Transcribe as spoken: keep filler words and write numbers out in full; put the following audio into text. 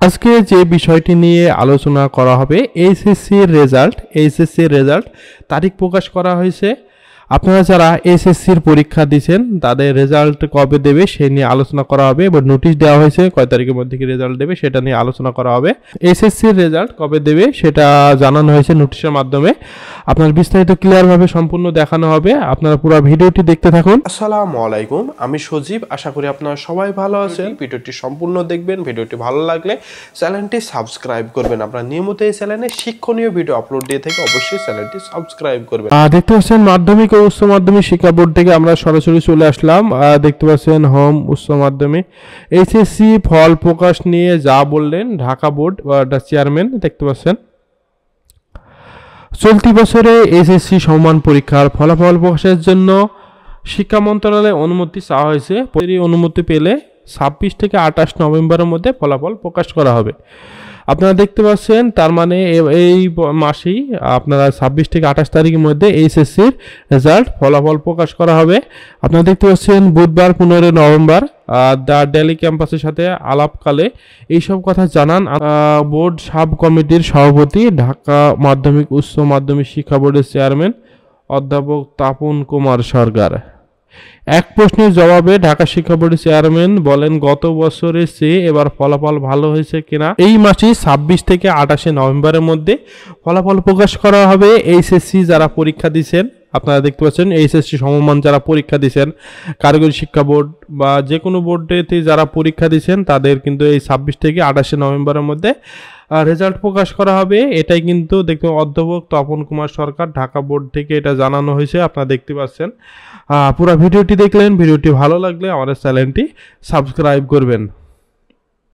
আজকে যে বিষয়টি নিয়ে আলোচনা করা হবে এইচএসসির রেজাল্ট এইচএসসির রেজাল্ট তারিখ প্রকাশ করা হয়েছে। আপনারা যারা এসএসসির পরীক্ষা দিয়েছেন তাদের রেজাল্ট কবে দেবে সেই নিয়ে আলোচনা করা হবে এবং নোটিশ দেওয়া হয়েছে কয় তারিখের মধ্যে কি রেজাল্ট দেবে সেটা নিয়ে আলোচনা করা হবে। এসএসসির রেজাল্ট কবে দেবে সেটা জানানো হয়েছে নোটিশের মাধ্যমে। আপনার বিস্তারিত ক্লিয়ারভাবে সম্পূর্ণ দেখানো হবে, আপনারা পুরো ভিডিওটি দেখতে থাকুন। আসসালামু আলাইকুম, আমি সজীব। আশা করি আপনারা সবাই ভালো আছেন। ভিডিওটি সম্পূর্ণ দেখবেন, ভিডিওটি ভালো লাগলে চ্যানেলটি সাবস্ক্রাইব করবেন। আপনারা নিয়মিত এই চ্যানেলে শিক্ষণীয় ভিডিও আপলোড দিয়ে থেকে অবশ্যই চ্যানেলটি সাবস্ক্রাইব করবেন। দেখতে পাচ্ছেন মাধ্যমিক ও উচ্চ মাধ্যমিক শিক্ষা বোর্ড থেকে আমরা সরাসরি চলে আসলাম। দেখতে পাচ্ছেন হোম উচ্চ মাধ্যমিক এইচএসসি ফল প্রকাশ নিয়ে যা বললেন ঢাকা বোর্ড বা চেয়ারম্যান। দেখতে পাচ্ছেন চলতি বছরে এইচএসসি সমমান পরীক্ষার ফলাফল প্রকাশের জন্য শিক্ষা মন্ত্রণালয়ে অনুমতি চাওয়া হয়েছে। এই অনুমতি পেলে ছাব্বিশ থেকে আঠাশ নভেম্বরের মধ্যে ফলাফল প্রকাশ করা হবে। আপনারা দেখতে পাচ্ছেন তার মানে এই মাসেই আপনারা ছাব্বিশ থেকে আঠাশ তারিখের মধ্যে এইচএসসির রেজাল্ট ফলাফল প্রকাশ করা হবে। আপনারা দেখতে পাচ্ছেন বুধবার পনেরোই নভেম্বর দ্য ডেলি ক্যাম্পাসের সাথে আলাপকালে এইসব কথা জানান বোর্ড সাব কমিটির সভাপতি ঢাকা মাধ্যমিক উচ্চ মাধ্যমিক শিক্ষা বোর্ডের চেয়ারম্যান অধ্যাপক তাপন কুমার সরকার। এক প্রশ্নের জবাবে ঢাকা শিক্ষা বোর্ডের চেয়ারম্যান বলেন, গত বছরের চেয়ে এবার ফলাফল ভালো হয়েছে কিনা এই মাসে ছাব্বিশ থেকে আঠাশে নভেম্বরের মধ্যে ফলাফল প্রকাশ করা হবে। এইচএসসি যারা পরীক্ষা দিচ্ছেন, আপনারা দেখতে পাচ্ছেন এইচএসসি সমমান যারা পরীক্ষা দিচ্ছেন, কারিগরি শিক্ষা বোর্ড বা যে কোনো বোর্ডেতে যারা পরীক্ষা দিচ্ছেন তাদের কিন্তু এই ছাব্বিশ থেকে আঠাশে নভেম্বরের মধ্যে রেজাল্ট প্রকাশ করা হবে। এটাই কিন্তু দেখতে অধ্যাপক তপন কুমার সরকার ঢাকা বোর্ড থেকে এটা জানানো হয়েছে। আপনারা দেখতে পাচ্ছেন পুরো ভিডিওটি দেখলেন। ভিডিওটি ভালো লাগলে আমাদের চ্যানেলটি সাবস্ক্রাইব করবেন।